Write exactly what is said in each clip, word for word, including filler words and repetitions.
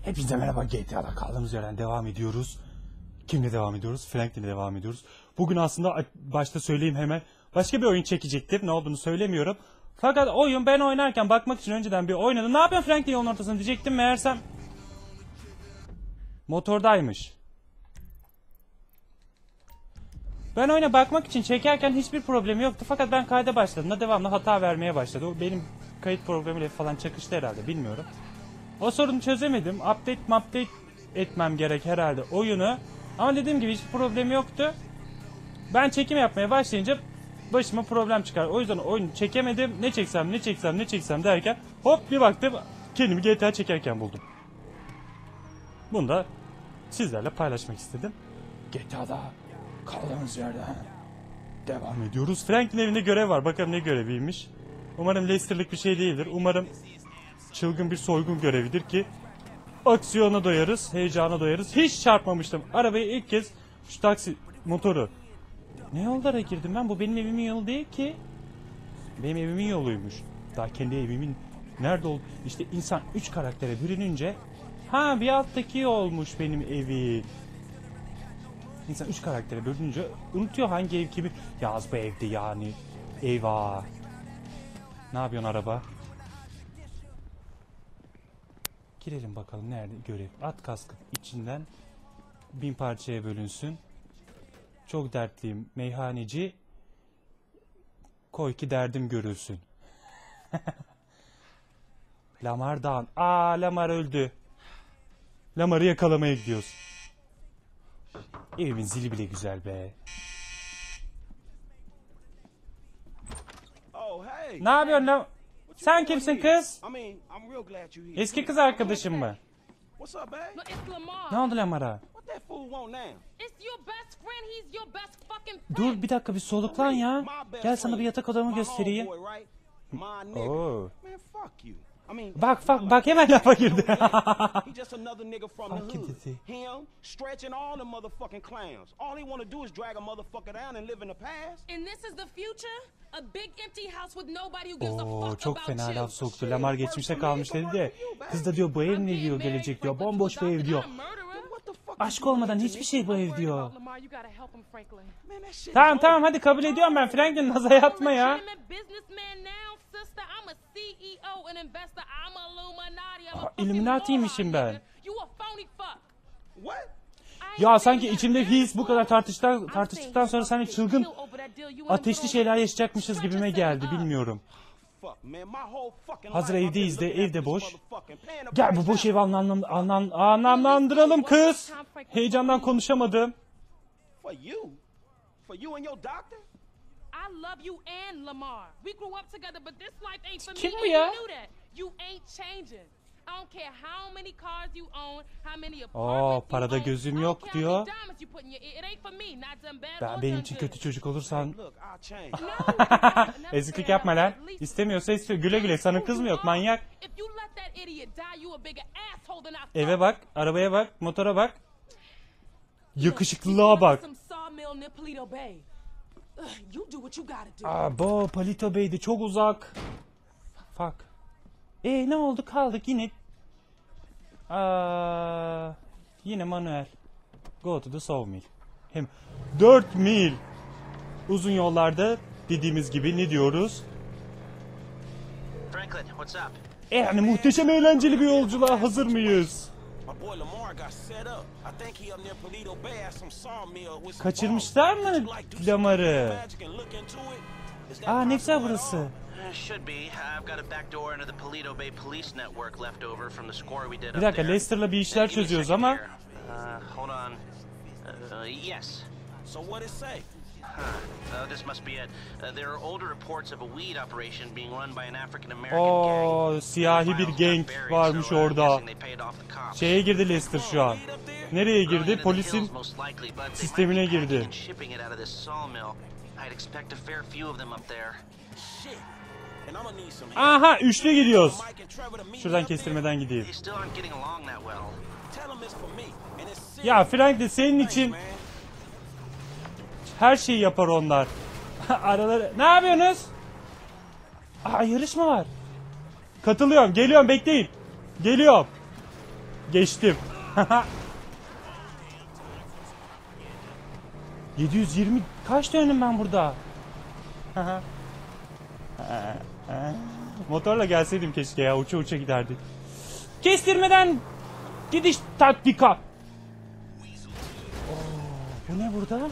Hepinize merhaba, G T A'da kaldığımız yerden devam ediyoruz. Kimle devam ediyoruz? Franklin'le devam ediyoruz. Bugün aslında başta söyleyeyim hemen. Başka bir oyun çekecektim. Ne olduğunu söylemiyorum. Fakat oyun ben oynarken bakmak için önceden bir oynadım. Ne yapıyorsun Franklin yolun ortasında diyecektim. Meğersem motordaymış. Ben oyuna bakmak için çekerken hiçbir problemi yoktu. Fakat ben kayda başladığımda devamlı hata vermeye başladı. O benim kayıt programiyle falan çakıştı herhalde, bilmiyorum. O sorunu çözemedim. Update update etmem gerek herhalde oyunu. Ama dediğim gibi hiçbir problemi yoktu. Ben çekim yapmaya başlayınca başıma problem çıkar. O yüzden oyunu çekemedim. Ne çeksem ne çeksem ne çeksem derken hop bir baktım kendimi G T A çekerken buldum. Bunu da sizlerle paylaşmak istedim. G T A'da kaldığımız yerden devam ediyoruz. Frank'in evinde görev var. Bakalım ne göreviymiş. Umarım Lester'lık bir şey değildir. Umarım çılgın bir soygun görevidir ki aksiyona doyarız, heyecana doyarız. Hiç çarpmamıştım. Arabayı ilk kez şu taksi motoru. Ne yollara girdim ben? Bu benim evimin yolu değil ki. Benim evimin yoluymuş. Daha kendi evimin nerede oldu? İşte insan üç karaktere bürününce ha bir alttaki yolmuş benim evi. İnsan üç karaktere bölününce unutuyor hangi ev kimi. Yaz bu evde yani. Eyvah. Ne yapıyorsun araba? Girelim bakalım nerede görev. At kaskı içinden bin parçaya bölünsün. Çok dertliyim meyhaneci. Koy ki derdim görülsün. Lamar Dağın. Aa Lamar öldü. Lamar'ı yakalamaya gidiyoruz. Evimin zili bile güzel be. Ne yapıyorsun lan? Sen kimsin kız? Eski kız arkadaşım mı? Ne oldu Lamar'a? Dur bir dakika bir soluklan ya. Gel sana bir yatak odamı göstereyim. Oo. Bak bak bak hemen lafa girdi. Bak dedi. Oo, çok fena laf soktu. Lamar geçmişte kalmış dedi de. Kız da diyor bu ev ne diyor gelecek diyor. Bomboş bir ev diyor. Aşk olmadan hiçbir şey bu ev diyor. Tamam tamam hadi kabul ediyorum ben. Franklin naza yatma ya. Aa, Illuminati'ymişim ben. Ya sanki içimde his bu kadar tartıştıktan, tartıştıktan sonra sanki çılgın ateşli şeyler yaşayacakmışız gibime geldi, bilmiyorum. Hazır evdeyiz de evde boş. Gel bu boş evi anlam, anlam, anlamlandıralım kız. Heyecandan konuşamadım. Kim bu ya? Oo, parada gözüm yok diyor. Ben benim için kötü çocuk olursan. Eziklik yapma lan. İstemiyorsa istiyor. Güle güle, sana kız mı yok manyak? Eve bak, arabaya bak, motora bak. Yakışıklılığa bak. Abo, Palito Bey'di çok uzak. Fuck. E ne oldu kaldık yine. Aa, yine manuel. Go to the sawmill. Hem dört mil uzun yollarda dediğimiz gibi ne diyoruz? Franklin, what's up? E yani muhteşem eğlenceli bir yolculuğa hazır mıyız? Kaçırmışlar mı Lamar'ı? Aa ne güzel burası. Bir dakika, Lester'la bir işler çözüyoruz ama. Oo, siyahi bir gang varmış orada. Şeye girdi Lester şu an. Nereye girdi? Polisin sistemine girdi. Aha, üçlü gidiyoruz. Şuradan kestirmeden gideyim. Ya Franklin senin için her şeyi yapar onlar. Araları. Ne yapıyorsunuz? Aa, yarış mı var? Katılıyorum. Geliyorum, bekleyin. Geliyorum. Geçtim. yedi yüz yirmi kaç döndüm ben burada? Motorla gelseydim keşke ya, uça uça giderdik. Kestirmeden gidiş taktika. Oo, bu ne burada?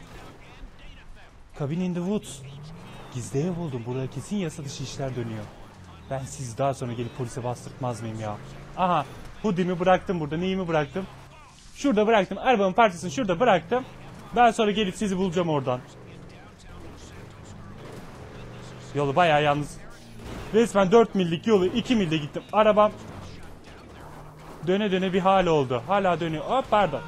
Cabin in the Woods. Gizli ev buldum. Burada kesin yasa dışı işler dönüyor. Ben sizi daha sonra gelip polise bastırtmaz mıyım ya? Aha, hoodie'mi bıraktım burada. Neyimi bıraktım? Şurada bıraktım. Arabamın parçasını şurada bıraktım. Ben sonra gelip sizi bulacağım oradan. Yolu bayağı yalnız. Resmen dört millik yolu iki milde gittim. Arabam döne döne bir hal oldu. Hala dönüyor. Hop pardon.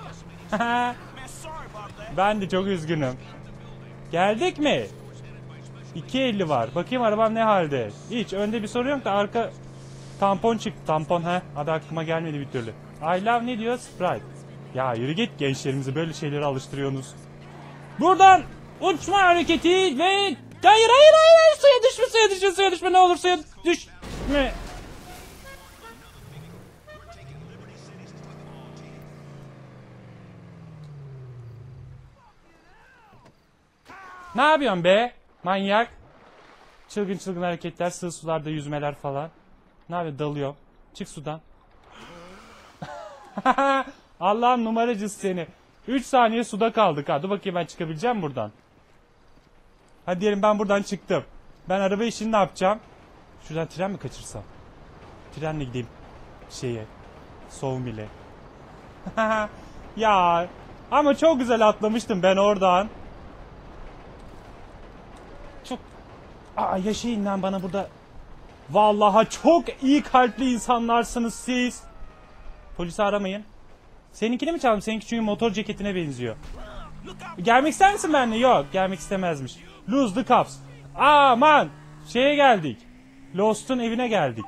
Ben de çok üzgünüm. Geldik mi? iki elli var. Bakayım arabam ne halde. Hiç önde bir sorun yok da arka tampon çıktı. Tampon he. Adı aklıma gelmedi bir türlü. I love ne diyor? Sprite. Ya yürü git, gençlerimizi böyle şeylere alıştırıyorsunuz. Buradan uçma hareketi ve hayır hayır hayır, hayır. Suya düşme suya düşme suya düşme ne olur suya düşme. Ne yapıyorsun be manyak? Çılgın çılgın hareketler, sığ sularda yüzmeler falan. Ne yapıyor, dalıyor. Çık sudan. Allah'ın numaracısı seni. üç saniye suda kaldık ha. Dur bakayım ben çıkabileceğim buradan. Hadi diyelim ben buradan çıktım. Ben araba işini ne yapacağım? Şuradan tren mi kaçırsam? Trenle gideyim şeye. Soğumile. Ya ama çok güzel atlamıştım ben oradan. Çok... Aa, yaşayın lan bana burada. Vallahi çok iyi kalpli insanlarsınız siz. Polisi aramayın. Seninkini mi çaldım? Seninki çünkü motor ceketine benziyor. Gelmek ister misin benimle? Yok, gelmek istemezmiş. Lose the cops. Aman! Şeye geldik. Lost'un evine geldik.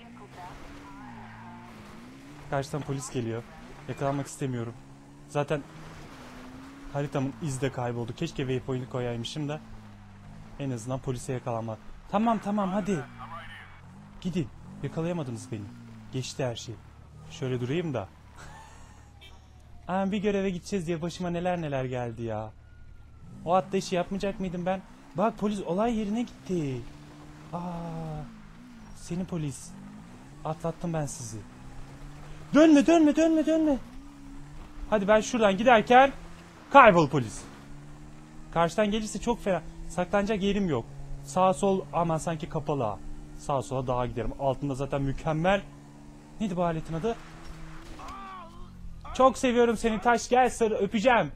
Karşıdan polis geliyor. Yakalanmak istemiyorum. Zaten haritamın izi de kayboldu. Keşke waypoint'i koyaymışım da en azından polise yakalanmak. Tamam tamam hadi. Gidin. Yakalayamadınız beni. Geçti her şey. Şöyle durayım da. Aa, bir göreve gideceğiz diye başıma neler neler geldi ya. O hatta işi yapmayacak mıydım ben? Bak polis olay yerine gitti. Aa, seni polis. Atlattım ben sizi. Dönme dönme dönme dönme. Hadi ben şuradan giderken kaybol polis. Karşıdan gelirse çok fena. Saklanacak yerim yok. Sağ sol aman sanki kapalı ha. Sağa sola dağa giderim. Altında zaten mükemmel. Neydi bu aletin adı? Çok seviyorum seni taş, gel sarı öpeceğim.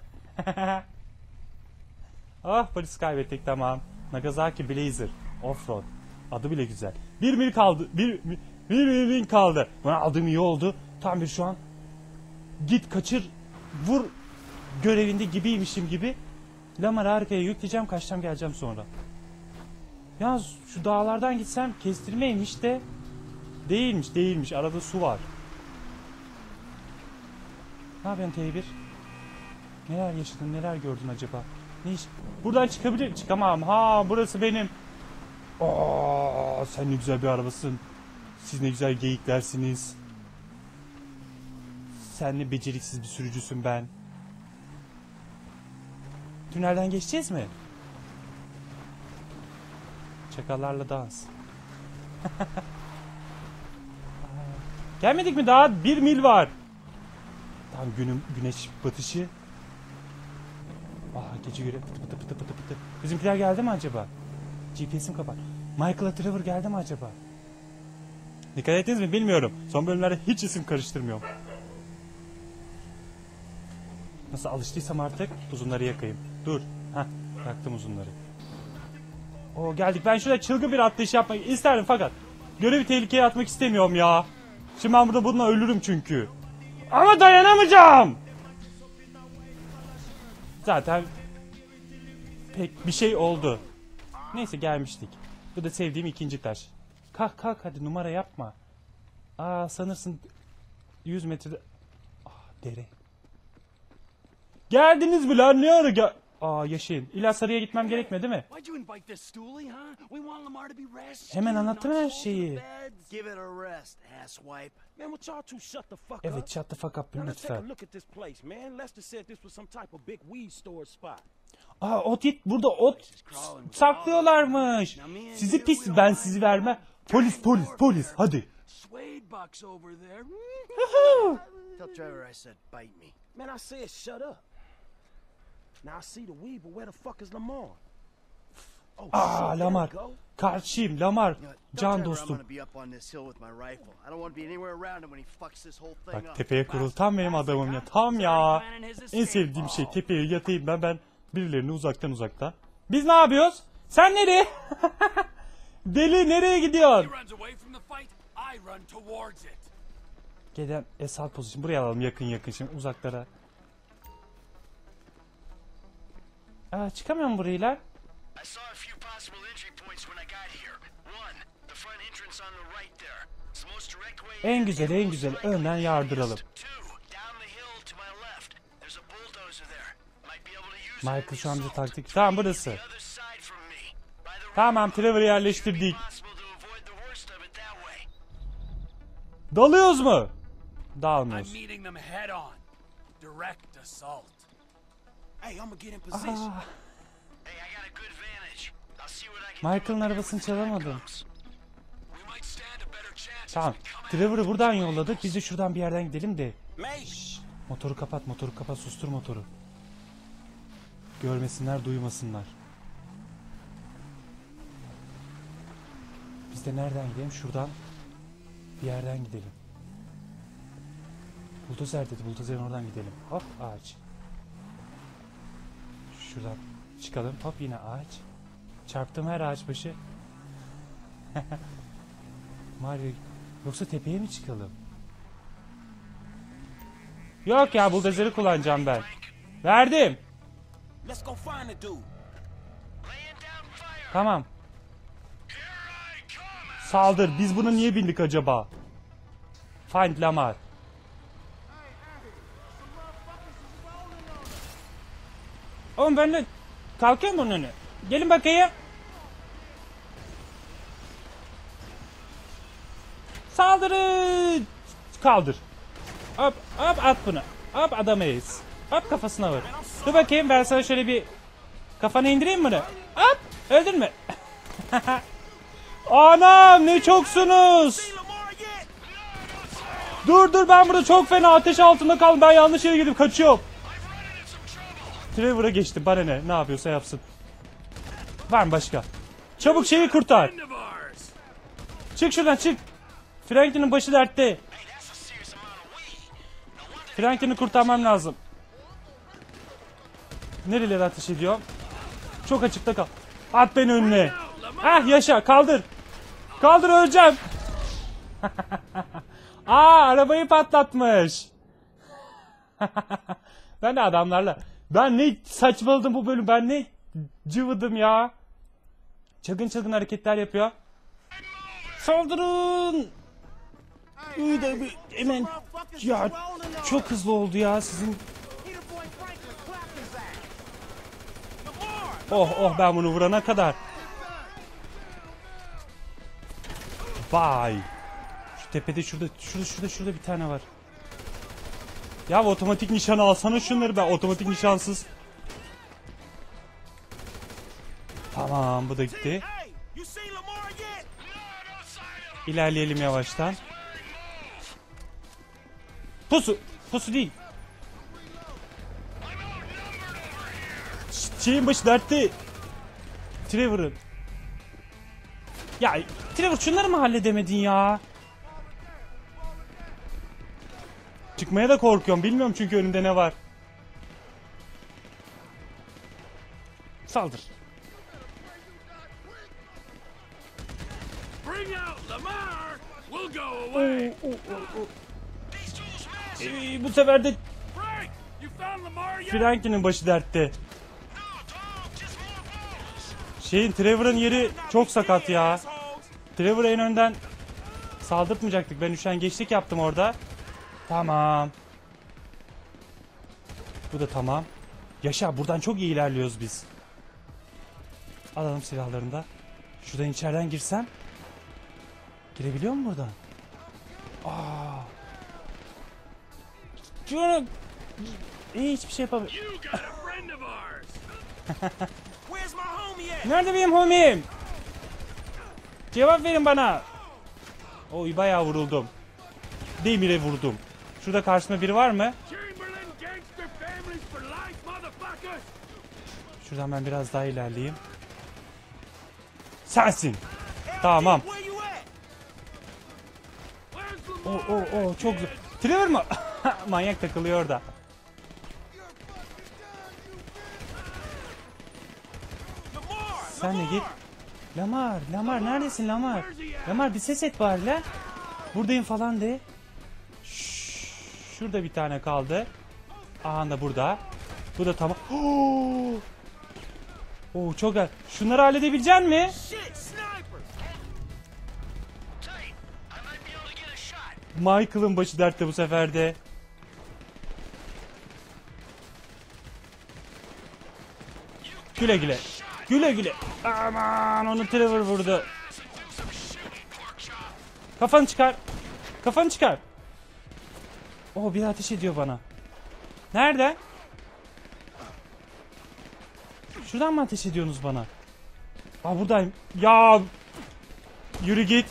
Ah, polis kaybettik, tamam. Nagasaki Blazer Offroad. Adı bile güzel. Bir mil kaldı. Bir, bir, bir mil kaldı. Bana aldığım iyi oldu. Tam bir şu an git kaçır vur görevinde gibiymişim gibi. Lamar arkaya yükleyeceğim, kaçacağım geleceğim sonra. Ya şu dağlardan gitsem kestirmeymiş de değilmiş değilmiş, arada su var. Ne yapıyorsun T bir? Neler yaşadın, neler gördün acaba? Ne iş? Buradan çıkabilir, çıkamam. Ha, burası benim. Aa, sen ne güzel bir arabasın. Siz ne güzel geyiklersiniz. Sen ne beceriksiz bir sürücüsün ben. Tünelden geçeceğiz mi? Çakallarla dans. Gelmedik mi daha? Bir mil var. Tam günün güneş batışı. Aa, gece göre pıtı pıtı pıtı pıtı pıtı. Bizimkiler geldi mi acaba? G P S'im kapat. Michael Trevor geldi mi acaba? Dikkat ettiniz mi bilmiyorum. Son bölümlerde hiç isim karıştırmıyorum. Nasıl alıştıysam artık uzunları yakayım. Dur. Heh, yaktım uzunları. Oo, geldik. Ben şurada çılgın bir atlayış yapmak isterdim fakat görevi tehlikeye atmak istemiyorum ya. Şimdi ben burada bununla ölürüm çünkü. Ama dayanamayacağım. Zaten pek bir şey oldu. Neyse gelmiştik. Bu da sevdiğim ikinci taş. Kalk kalk hadi, numara yapma. Aa, sanırsın yüz metrede. Ah, dere. Geldiniz mi lan, ne ara gel... Aa yaşayın. İlla sarıya gitmem gerekmiyor değil mi? Hemen anlattım her şeyi. Evet, shut the fuck up lütfen. Aa ot yet, burada ot saklıyorlarmış. Sizi pis, ben sizi vermem. Polis polis polis hadi. Tell Trevor I said bite me. Man, I said shut up. Now I see the weed, but where the fuck is Lamar? Oh, Aa shit, Lamar. there we go. Karşıyım Lamar. You know, tell Can Trevor I'm dostum. gonna be up on this hill with my rifle. I don't want to be anywhere around him when he fucks this whole thing Bak up. tepeye kurul. Tam benim adamım ya. Tam ya. En sevdiğim şey tepeye yatayım ben ben birilerini uzaktan uzaktan. Biz ne yapıyoruz? Sen nereye? Deli nereye gidiyorsun? Gelen esal pozisyon. Buraya alalım yakın yakın şimdi uzaklara. Aa çıkamıyorum burayla. I saw a few possible entry points when I got here. One, the front entrance on the right there. It's the most direct way. En güzel en güzel önden yardıralım. Two, down the hill to my left. There's a bulldozer there. Might be able to use Michael şu an bize taktik. Tamam burası. the other side from me. By the Tamam Trevor'ı yerleştirdik. possible to avoid the worst of it that way. Dalıyoruz mu? Dalmıyoruz. Meeting them head on. Direct assault. Hey, I'm gonna get in position. Hey, I got a good vantage. I'll see what I can do. Michael'ın arabasını çalamadım. We might stand a better chance. Tamam. Trevor'ı buradan yolladık. Biz de şuradan bir yerden gidelim de. Mate. Motoru kapat, motoru kapat, sustur motoru. Görmesinler, duymasınlar. Biz de nereden gidelim? Şuradan bir yerden gidelim. Buldozer dedi, buldozer'in oradan gidelim. Hop, ağaç. Şuradan çıkalım, hop yine ağaç. Çarptım her ağaç başı. Mario, yoksa tepeye mi çıkalım? Yok ya, buldozeri kullanacağım ben. Verdim. Let's go find the dude. Laying down fire. Tamam. Saldır. Biz bunu niye bindik acaba? Find Lamar. Oğlum ben de kalkıyor mu onun önü? Gelin bakayım. Saldırın. Kaldır. Hop hop at bunu. Hop adamayız. Hop kafasına vur. Dur bakayım ben sana şöyle bir kafana indireyim bunu. Hop öldün mü? Anam ne çoksunuz. Dur dur ben burada çok fena ateş altında kaldım. Ben yanlış yere gidip kaçıyorum. Trevor'a geçtim. Bana ne? Ne yapıyorsa yapsın. Var mı başka? Çabuk şeyi kurtar. Çık şuradan çık. Franklin'in başı dertte. Franklin'i kurtarmam lazım. Nerelere ateş ediyor? Çok açıkta kal. At beni önüne. Ah yaşa kaldır. Kaldır öleceğim. Aa arabayı patlatmış. Ben de adamlarla. Ben ne saçmaladım bu bölüm. Ben ne cıvıdım ya. Çılgın çılgın hareketler yapıyor. Saldırın. İyi de bir hemen ya çok hızlı oldu ya sizin. Oh oh ben bunu vurana kadar. Vay. Şu tepede şurada şurada şurada şurada bir tane var. Ya otomatik nişan alsana şunları, ben otomatik nişansız. Tamam bu da gitti. İlerleyelim yavaştan. Pusu. Pusu değil. Şeyin başı dertte. Trevor'ın. Ya Trevor şunları mı halledemedin ya? Çıkmaya da korkuyorum. Bilmiyorum çünkü önümde ne var. Saldır. Oo, oo, oo. Ee, bu sefer de Franklin'in başı dertte. Şeyin Trevor'ın yeri çok sakat ya. Trevor'ı en önden saldırtmayacaktık. Ben üşengeçlik yaptım orada. Tamam. Bu da tamam. Yaşa, buradan çok iyi ilerliyoruz biz. Alalım silahlarını da. Şuradan içeriden girsem. Girebiliyor mu buradan? Aa. Şunu... İyi, hiçbir şey yapamıyorum. You got a friend of ours. Where's my homie at? Nerede benim homim? Cevap verin bana. Oy, bayağı vuruldum. Demire vurdum. Şurada karşımda biri var mı? Chamberlain gangster families for life, motherfuckers. Şuradan ben biraz daha ilerleyeyim. Sensin. Tamam. Where you at? Where's O Lamar? o o çok zor. Trevor mı? Manyak takılıyor orada. Lamar! Sen de git. Lamar, Lamar neredesin Lamar? Lamar bir ses et bari la. Buradayım falan de. Şşş, şurada bir tane kaldı. Aha da burada. Bu da tamam. Oo, Oo çok güzel. Şunları halledebilecek mi? Shit, sniper! Tight. I might be able to get a shot. Michael'ın başı dertte bu sefer de. Güle güle. Güle güle. Aman, onu Trevor vurdu. Kafanı çıkar. Kafanı çıkar. Oo, biri ateş ediyor bana. Nerede? Şuradan mı ateş ediyorsunuz bana? Aa, buradayım. Ya yürü git.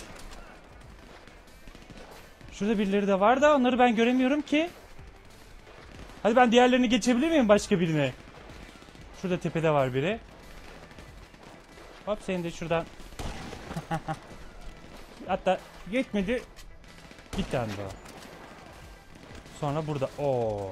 Şurada birileri de var da onları ben göremiyorum ki. Hadi ben diğerlerini geçebilir miyim başka birine? Şurada tepede var biri. Hop, seni de şuradan. Hatta yetmedi. Bir tane daha. Sonra burada. Oo.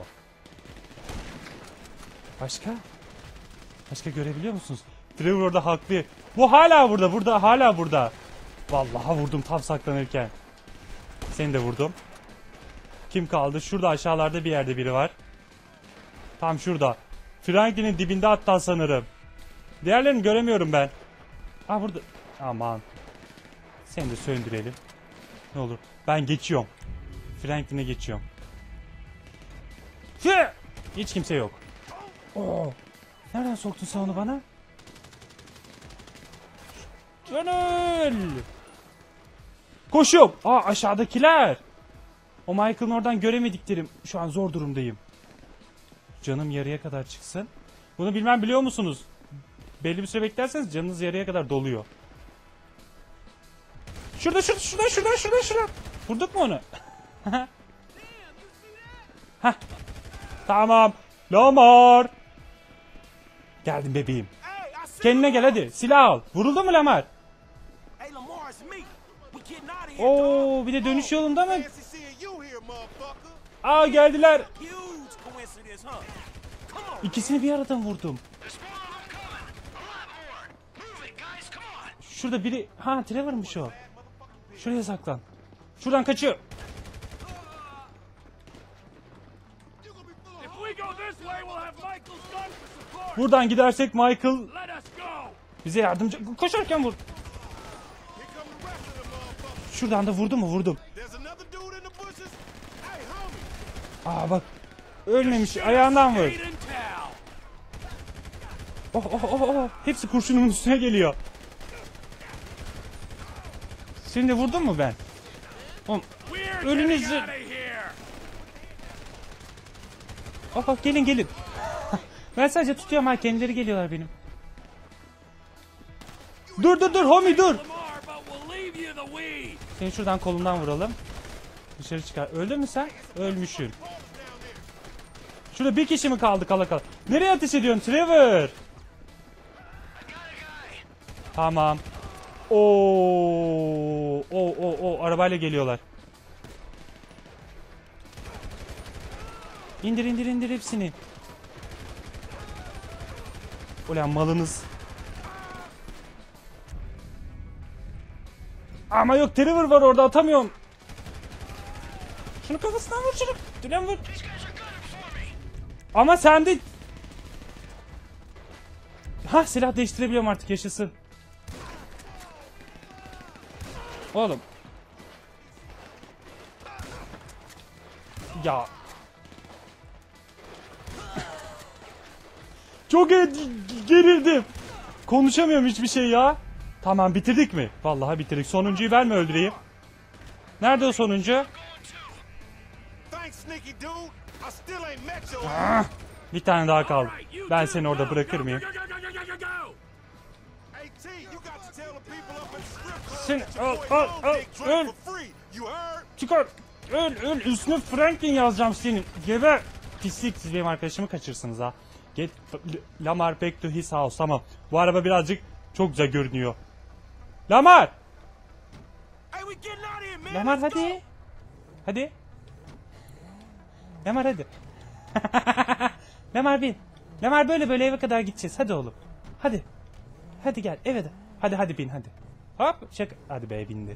Başka? Başka görebiliyor musunuz? Trevor orada haklı. Bu hala burada. Burada hala burada. Vallahi vurdum tam saklanırken. Seni de vurdum. Kim kaldı? Şurada aşağılarda bir yerde biri var. Tam şurada. Franklin'in dibinde hatta sanırım. Diğerlerini göremiyorum ben. Aa, burada. Aman. Seni de söndürelim. Ne olur. Ben geçiyorum. Franklin'e geçiyorum. Hı! Hiç kimse yok. Oo. Nereden soktun sen onu bana? Gönül. Koşuyorum. Aa, aşağıdakiler. O Michael'ın oradan göremediklerim. Şu an zor durumdayım. Canım yarıya kadar çıksın. Bunu bilmem biliyor musunuz? Belli bir süre beklerseniz canınız yarıya kadar doluyor. Şurada şurada şurada şurada şurada şurada. Vurduk mu onu? Heh. Tamam. Lamar. Geldim bebeğim. Hey, I see Kendine gel hadi. Silah al. Vuruldu mu Lamar? Hey, Lamar, it's me. We getting out of here, Oo, bir de dönüş yolunda mı? Fancy seeing you here, motherfucker. Aa, geldiler. Huge coincidence, huh? Come on. İkisini bir aradan vurdum. There's more of them coming. A lot more. Move it, guys. Come on. Şurada biri... Ha, Trevor'mış o. Şuraya saklan. Şuradan kaçıyor. If we go this way, we'll have Michael's gun for support. Buradan gidersek Michael Let us go. bize yardımcı... Koşarken vur. Here come the rest of them motherfuckers. Şuradan da vurdu mu? Vurdum. There's another dude in the bushes. Hey, homie. Aa, bak. Ölmemiş. Ayağından vur. Eight in town. Oh oh oh oh. Hepsi kurşunumun üstüne geliyor. Seni de vurdum mu ben? Oğlum, We're Ölünüzü- getting out of here. oh, oh, gelin gelin. Ben sadece tutuyorum ha, kendileri geliyorlar benim. Dur dur dur homie dur. Lamar, but we'll leave you the weed. Seni şuradan kolundan vuralım. Dışarı çıkar. Öldün mü sen? Ölmüşsün. Şurada bir kişi mi kaldı kala kala? Nereye ateş ediyorsun Trevor? Tamam. Oo, o o o arabayla geliyorlar. İndir indir indir hepsini. Ulan malınız. Ama yok, Trevor var orada, atamıyorum. Şunu kafasından vur şunu. Dülen vur. Ama sen de... Hah, silah değiştirebiliyorum artık, yaşasın. Oğlum. Ya. Çok e- gerildim. Konuşamıyorum hiçbir şey ya. Tamam, bitirdik mi? Vallahi bitirdik. Sonuncuyu ben mi öldüreyim? Nerede o sonuncu? Thanks, sneaky dude. I still ain't met your Ah, bir tane daha kaldı. Ben seni orada bırakır mıyım? Go, go, go, go, go, go, go! Hey T, you got to tell the people up at the strip club Sen that your al boy al Long al Dick öl. drank for free. You heard? Çıkar. Öl öl. Üstüne Franklin yazacağım senin. Geber. Pislik, siz benim arkadaşımı kaçırsınız ha. Get Lamar back to his house. Tamam. Bu araba birazcık çok güzel görünüyor. Lamar. Hey, we getting out of here, man. Lamar Let's go. hadi. Hadi. Lamar hadi. Lamar bin. Lamar böyle böyle eve kadar gideceğiz. Hadi oğlum. Hadi. Hadi gel eve de. Hadi hadi bin hadi. Hop şaka. Hadi be, bindi.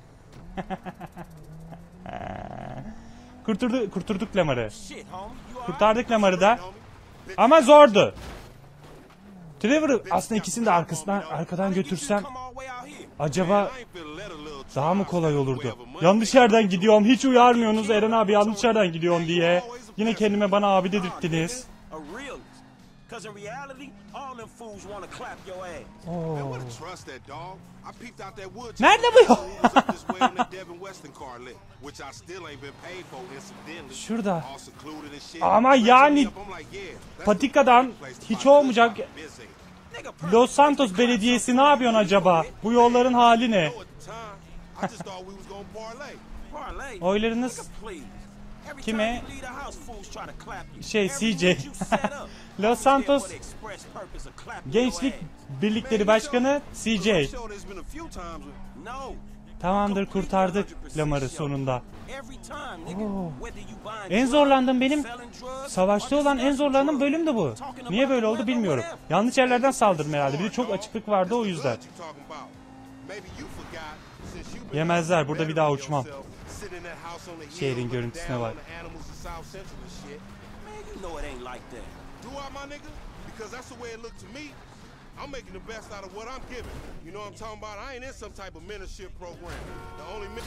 Kurturdu, kurturduk Lamar'ı. Shit, homie. You all Kurtardık right? Lamar'ı da. Homie. Ama zordu. Trevor'ı aslında ikisini de arkasından arkadan götürsem acaba daha mı kolay olurdu? Yanlış yerden gidiyorum. Hiç uyarmıyorsunuz Eren abi, yanlış yerden gidiyorsun diye. Yine kendime bana abi dedirttiniz. A realist. Cause in reality, all them fools wanna clap your ass. Oo. Man, what a trust that dog. I peeped out that wood. Nerede bu yol? Was up this way on that Devin Weston car lit, which I still ain't been paid for incidentally. Şurada. All secluded and shit. Ama They yani took me up, I'm like, yeah, that's patikadan the place to hiç buy olmayacak. good shit. Busy. Los Santos Belediyesi ne yapıyorsun acaba? Bu yolların hali ne? Know at the time, I just thought we was gonna parlay. Parlay. Oylarınız Nigga, please. Every Kime? time you leave the house, fools try to clap you. Şey, Every C J. move you set up, Los I'm Santos there for the express purpose of clapping Gençlik your ass. Birlikleri Başkanı C J. I'm sure there's been a few times when No. Tamamdır, kurtardık Lamar'ı sonunda. Every time, nigga. Oo. Whether you buying En drugs, zorlandığım benim selling drugs, savaşta or olan just en zorlandığım selling bölüm de bu. drugs, talking Niye about böyle oldu weather, bilmiyorum. whatever. Yanlış yerlerden saldırdım herhalde. Bir de çok açıklık vardı o yüzden. Blood you talking about. Maybe you forgot since you've been Yemezler, burada bir daha uçmam. sitting in that house on the hill, Şehrin looking görüntüsüne down bak. on the animals in South Central and shit. Man, you know it ain't like that. Do I, my nigga? Because that's the way it looked to me. I'm making the best out of what I'm giving. You know what I'm talking about? I ain't in some type of mentorship program. The only men-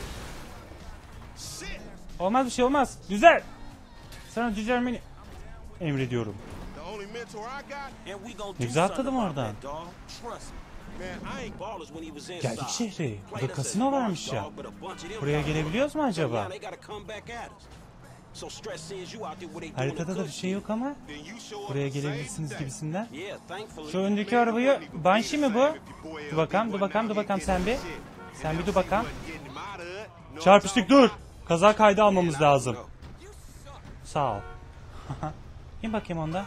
Shit! Olmaz bir şey olmaz. Güzel. Sana düzelmeni emrediyorum. The only mentor I got, And we gonna do Ne güzel something atladım about oradan. that, dog. Trust me. man, I ain't Ballers when he was inside. Geldik şehre. Burada Played us kasino as varmış smart, ya. dog, but a bunch of them Buraya got gelebiliyoruz mu So acaba? now they gotta come back at us. So stress sends you out there where they doing Haritada the da good bir şey shit. yok ama then you show up buraya and save gelebilirsiniz the day. gibisinden. Yeah, thankfully. Şu öndeki arabayı Banshee mi bu? Dur bakalım, dur bakalım, dur bakalım sen bir. Sen bir dur bakalım. Çarpıştık, dur. Kaza kaydı almamız lazım. Sağ ol. İn bakayım onda.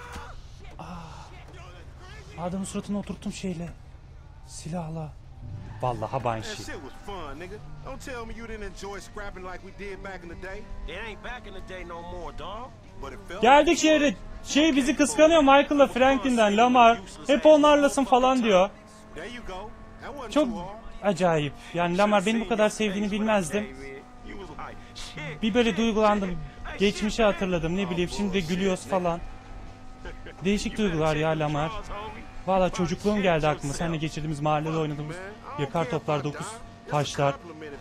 Aa, adamın suratına oturttum şeyle. Silahla. Vallahi That Banshee. shit was fun, nigga. Don't tell me you didn't enjoy scrapping like we did back in the day. It ain't back in the day no more, dog. But it felt Geldik şehre. Şey bizi kıskanıyor Michael'la Franklin'den. Lamar hep onlarlasın falan diyor. There you go. That wasn't Çok too hard. acayip. Yani Lamar beni bu kadar sevdiğini bilmezdim. You was like, shit. Bir böyle duygulandım. Geçmişi hatırladım, ne bileyim, şimdi de gülüyoruz falan. Değişik duygular ya Lamar. Valla çocukluğum geldi aklıma. Seninle geçirdiğimiz mahallede oynadığımız yakar toplar, dokuz taşlar,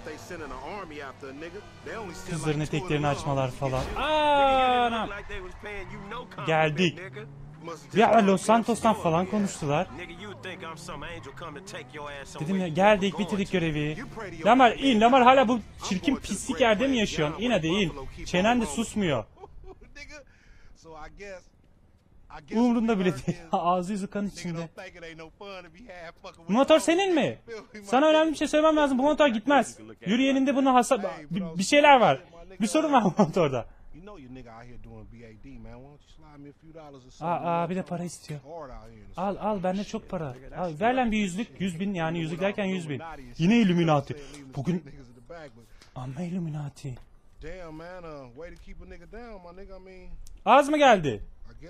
kızların eteklerini açmalar falan. Anam. Geldik. Ya Los Santos'tan falan konuştular. Dedim ya, geldik, bitirdik görevi. Lamar in, Lamar hala bu çirkin pislik yerde mi yaşıyorsun? İn hadi in. Çenen de susmuyor. Umurunda bile değil. Ağzı yüzü kan içinde. Bu motor senin mi? Sana önemli bir şey söylemem lazım. Bu motor gitmez. Yürüyeninde bunun hasar... Bir şeyler var. Bir sorun var bu motorda. Aa, aa bir de para istiyor. Al al, bende çok para. Al, ver lan bir yüzlük. Yüz bin, yani yüzlük derken yüz bin. Yine Illuminati. Bugün... Amma Illuminati. Az mı geldi?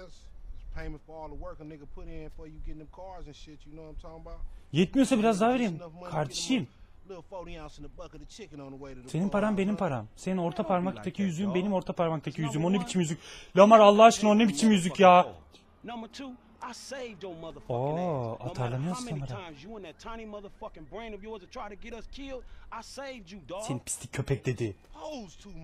Yetmiyorsa biraz daha vereyim. Kardeşim. Senin paran benim param. Senin orta parmaktaki yüzüğün benim orta parmaktaki yüzüğüm. O ne biçim yüzük? Lamar Allah aşkına, o ne biçim yüzük ya? Oo, atarlanıyorsun Lamar'a. Senin pislik köpek dedi.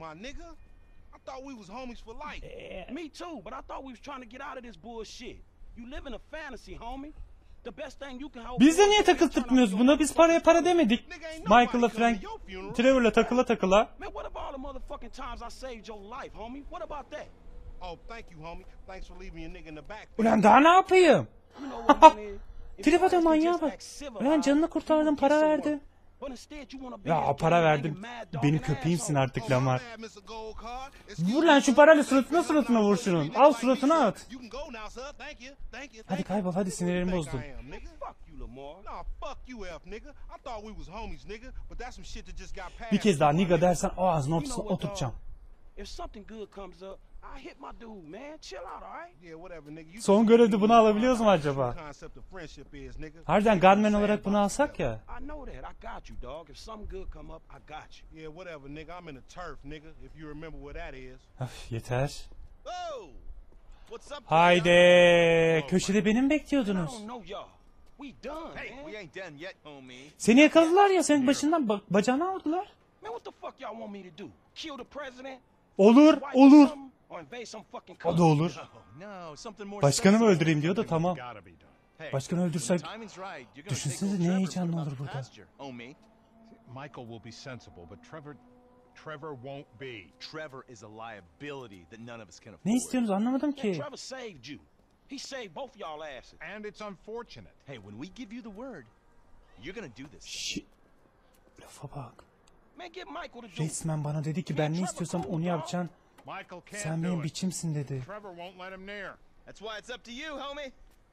Me too, but I thought we was trying to get out of this bullshit. You live in a fantasy, homie. The best thing you can hope Biz de for niye is to turn takıltırmıyoruz up buna? your Biz paraya para demedik. Nigga, ain't nobody Michael'la coming Frank, to your funeral. Trevor'la takıla takıla. Man, what about all the motherfucking times I saved your life, homie? What about that? Oh, thank you, homie. Thanks for leaving your nigga in the back. Ulan daha ne yapayım? You know what money is? If Trevor your da ass can manyağa just bak. act civilized, Ulan canını you kurtardım, would para get some verdim. work. But instead you wanna be Ya a para gang verdim. banging mad dog Benim and köpeğimsin asshole. artık Oh, Lamar. my bad, mister Gold Card. Excuse Vur me, lan şu sir. parayla suratına I'm suratına not vur supposed to şunun. be Al like me, suratına sir. at. You can go now, sir. Thank you. Thank you. Hadi Thank kaybol, you. hadi Who sinirlerimi you think bozdun. I am, nigga? Fuck you, Lamar. Nah, fuck you, F, nigga. I thought we was homies, nigga. But that's some shit that just got passed. Bir kez daha through my nigga nigga. dersen o ağzının You know ortasına what, dog? oturtacağım. If something good comes up, I hit my dude, man. Chill out, all right? Yeah, whatever, nigga. You Son just görevde give me bunu the alabiliyoruz mu true acaba? concept of friendship is, nigga. Harbiden gunman olarak bunu alsak ya. I know that. I got you, dog. If something good come up, I got you. Yeah, whatever, nigga. I'm in the turf, nigga. If you remember what that is. Öf, yeter. Oh! What's up, Haydi. Köşede beni mi I bekliyordunuz? don't know y'all. We done, Hey, man. we ain't done yet, homie. Seni yakaladılar ya, senin başından ba- bacağını aldılar. Man, what the fuck y'all want me to do? Kill the president? Olur, Wipe or olur. something? Or invade some fucking O country? da olur. No, no, something more Başkanı mı sensible. öldüreyim diyor da tamam. Gotta be done. Hey, Başkanı when öldürsek the timing's right, you're gonna düşünsene take old ne Trevor, heyecanlı put him olur out to burada. pasture, homie. Michael will be sensible, but Trevor, Trevor won't be. Trevor is a liability that none of us can afford. Ne istiyorsunuz anlamadım Man, ki. Trevor saved you. He saved both y'all asses. And it's unfortunate. Hey, when we give you the word, you're gonna do this. Şi... Lafa bak. Man, get Michael to do it. Resmen bana dedi ki ben ne istiyorsam onu yapacaksın. Michael can't Sen do benim it. biçimsin dedi. Trevor won't let him near. That's why it's up to you, homie.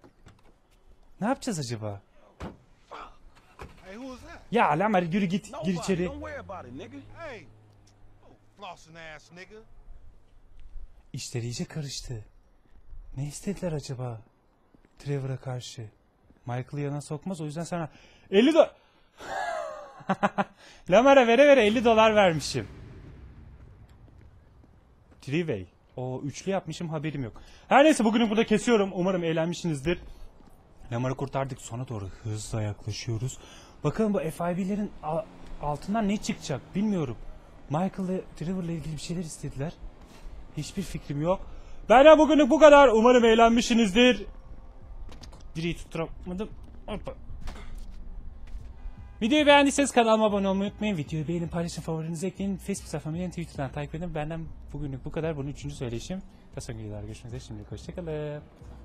Ne yapacağız acaba? Hey, who is that? Ya Lamar yürü git, gir Nobody. içeri. Don't worry about it, nigga. Hey. Oh, flossing ass nigga. İşler iyice karıştı. Ne istediler acaba? Trevor'a karşı. Michael'ı yana sokmaz, o yüzden sana elli dolar... Lamar'a vere vere elli dolar vermişim. Trivey. O üçlü yapmışım, haberim yok. Her neyse bugünü burada kesiyorum. Umarım eğlenmişsinizdir. Lamar'ı kurtardık. Sona doğru hızla yaklaşıyoruz. Bakalım bu F I B'lerin altından ne çıkacak bilmiyorum. Michael ve Trevor'la ilgili bir şeyler istediler. Hiçbir fikrim yok. Benden bugünlük bu kadar. Umarım eğlenmişsinizdir. Direği tutturamadım. Hoppa. Videoyu beğendiyseniz kanalıma abone olmayı unutmayın. Videoyu beğenin, paylaşın, favorinize ekleyin. Facebook sayfamı yani Twitter'dan takip edin. Benden bugünlük bu kadar. Bunun üçüncü söyleyişim. Daha sonra videolar görüşmek üzere. Şimdilik hoşçakalın.